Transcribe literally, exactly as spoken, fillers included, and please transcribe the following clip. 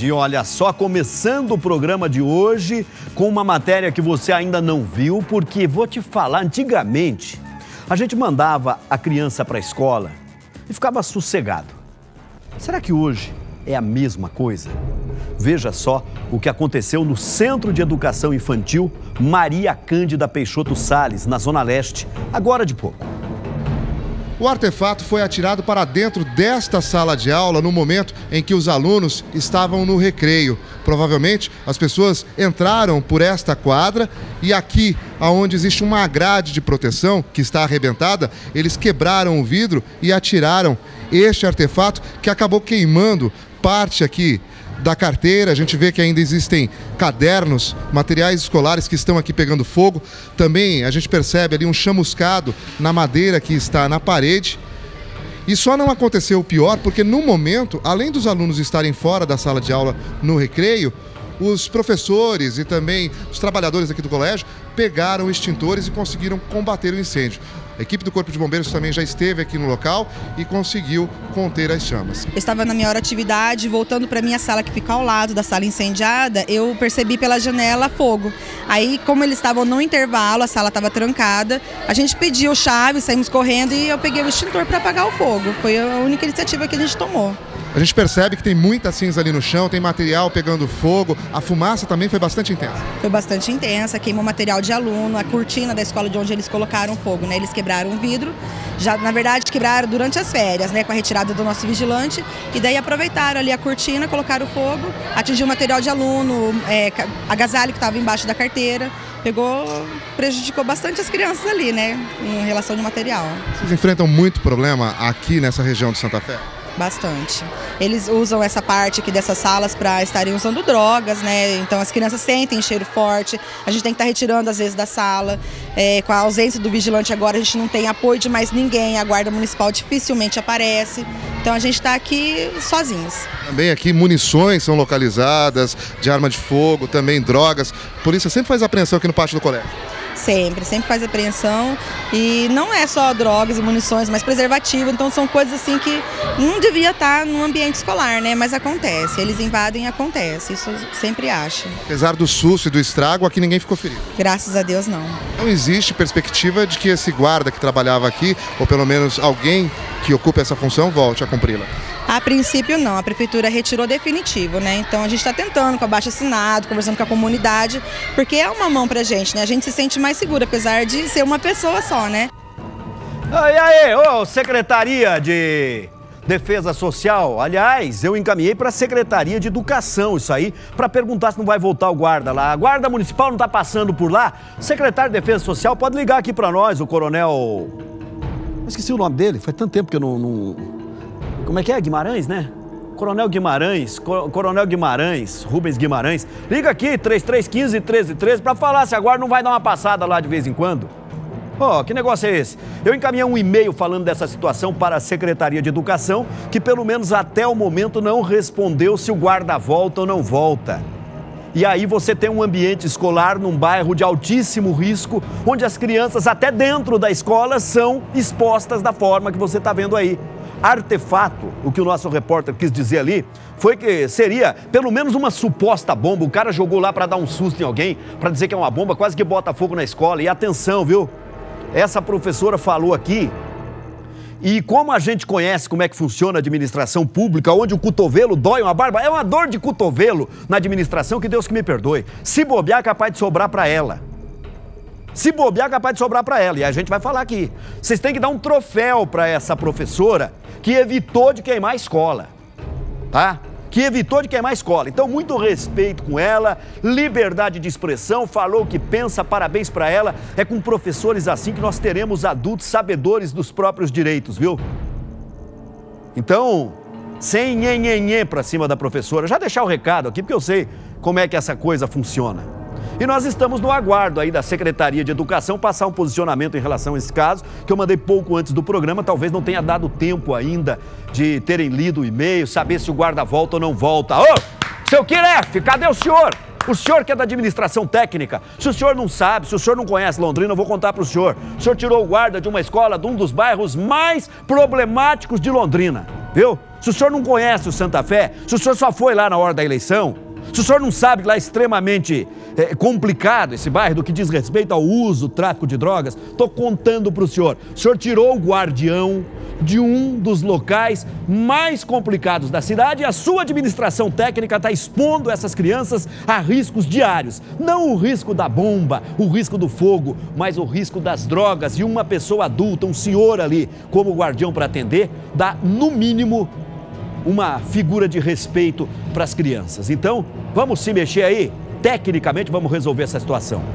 E olha só, começando o programa de hoje com uma matéria que você ainda não viu, porque vou te falar, antigamente a gente mandava a criança para a escola e ficava sossegado. Será que hoje é a mesma coisa? Veja só o que aconteceu no Centro de Educação Infantil Maria Cândida Peixoto Salles, na Zona Leste, agora de pouco. O artefato foi atirado para dentro desta sala de aula no momento em que os alunos estavam no recreio. Provavelmente, as pessoas entraram por esta quadra e aqui, onde existe uma grade de proteção que está arrebentada, eles quebraram o vidro e atiraram este artefato que acabou queimando parte aqui da carteira. A gente vê que ainda existem cadernos, materiais escolares que estão aqui pegando fogo. Também a gente percebe ali um chamuscado na madeira que está na parede. E só não aconteceu o pior porque no momento, além dos alunos estarem fora da sala de aula no recreio, os professores e também os trabalhadores aqui do colégio pegaram extintores e conseguiram combater o incêndio. A equipe do Corpo de Bombeiros também já esteve aqui no local e conseguiu conter as chamas. Eu estava na minha hora de atividade, voltando para a minha sala que fica ao lado da sala incendiada, eu percebi pela janela fogo. Aí, como eles estavam no intervalo, a sala estava trancada, a gente pediu chave, saímos correndo e eu peguei o extintor para apagar o fogo. Foi a única iniciativa que a gente tomou. A gente percebe que tem muita cinza ali no chão, tem material pegando fogo, a fumaça também foi bastante intensa. Foi bastante intensa, queimou material de aluno, a cortina da escola de onde eles colocaram fogo, né? Eles quebraram o vidro, já na verdade quebraram durante as férias, né? Com a retirada do nosso vigilante, e daí aproveitaram ali a cortina, colocaram fogo, atingiu o material de aluno, é, agasalho que estava embaixo da carteira. Pegou, prejudicou bastante as crianças ali, né? Em relação de material. Vocês enfrentam muito problema aqui nessa região de Santa Fé? Bastante. Eles usam essa parte aqui dessas salas para estarem usando drogas, né? Então as crianças sentem cheiro forte, a gente tem que estar retirando às vezes da sala. É, com a ausência do vigilante agora a gente não tem apoio de mais ninguém, a guarda municipal dificilmente aparece. Então a gente está aqui sozinhos. Também aqui munições são localizadas, de arma de fogo, também drogas. A polícia sempre faz apreensão aqui no pátio do colégio. Sempre, sempre faz apreensão e não é só drogas e munições, mas preservativo, então são coisas assim que não devia estar no ambiente escolar, né? Mas acontece, eles invadem e acontece, isso eu sempre acho. Apesar do susto e do estrago, aqui ninguém ficou ferido? Graças a Deus não. Não existe perspectiva de que esse guarda que trabalhava aqui, ou pelo menos alguém que ocupe essa função, volte a cumpri-la? A princípio não, a prefeitura retirou definitivo, né? Então a gente está tentando com o abaixo-assinado, conversando com a comunidade, porque é uma mão pra gente, né? A gente se sente mais seguro, apesar de ser uma pessoa só, né? E aí, ô, Secretaria de Defesa Social, aliás, eu encaminhei para a Secretaria de Educação isso aí, para perguntar se não vai voltar o guarda lá. A Guarda Municipal não está passando por lá? Secretário de Defesa Social pode ligar aqui para nós, o coronel... Eu esqueci o nome dele, faz tanto tempo que eu não... não... Como é que é? Guimarães, né? Coronel Guimarães, Co Coronel Guimarães, Rubens Guimarães. Liga aqui, três três um cinco, um três um três, para falar se a guarda não vai dar uma passada lá de vez em quando. Ó, oh, que negócio é esse? Eu encaminhei um e-mail falando dessa situação para a Secretaria de Educação, que pelo menos até o momento não respondeu se o guarda volta ou não volta. E aí você tem um ambiente escolar num bairro de altíssimo risco, onde as crianças até dentro da escola são expostas da forma que você está vendo aí. Artefato, o que o nosso repórter quis dizer ali, foi que seria pelo menos uma suposta bomba. O cara jogou lá para dar um susto em alguém, para dizer que é uma bomba, quase que bota fogo na escola. E atenção, viu? Essa professora falou aqui, e como a gente conhece como é que funciona a administração pública, onde o cotovelo dói uma barba, é uma dor de cotovelo na administração que Deus que me perdoe. Se bobear, é capaz de sobrar para ela. Se bobear, é capaz de sobrar para ela. E a gente vai falar aqui. Vocês têm que dar um troféu para essa professora que evitou de queimar a escola, tá? Que evitou de queimar a escola. Então, muito respeito com ela, liberdade de expressão, falou o que pensa, parabéns para ela. É com professores assim que nós teremos adultos sabedores dos próprios direitos, viu? Então, sem nhenhenhê para cima da professora. Já deixar o recado aqui, porque eu sei como é que essa coisa funciona. E nós estamos no aguardo aí da Secretaria de Educação passar um posicionamento em relação a esse caso, que eu mandei pouco antes do programa, talvez não tenha dado tempo ainda de terem lido o e-mail, saber se o guarda volta ou não volta. Ô, seu Kiref, cadê o senhor? O senhor que é da administração técnica, se o senhor não sabe, se o senhor não conhece Londrina, eu vou contar para o senhor. O senhor tirou o guarda de uma escola de um dos bairros mais problemáticos de Londrina, viu? O Se o senhor não conhece o Santa Fé, se o senhor só foi lá na hora da eleição, se o senhor não sabe que lá é extremamente é, complicado esse bairro, do que diz respeito ao uso, tráfico de drogas, estou contando para o senhor. O senhor tirou o guardião de um dos locais mais complicados da cidade e a sua administração técnica está expondo essas crianças a riscos diários. Não o risco da bomba, o risco do fogo, mas o risco das drogas. E uma pessoa adulta, um senhor ali como guardião para atender, dá no mínimo uma figura de respeito para as crianças. Então, vamos se mexer aí, tecnicamente vamos resolver essa situação.